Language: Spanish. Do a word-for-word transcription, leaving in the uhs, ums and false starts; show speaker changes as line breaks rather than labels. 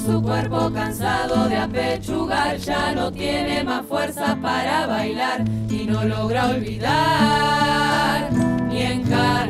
su cuerpo cansado de apechugar, ya no tiene más fuerza para bailar y no logra olvidar ni encarar.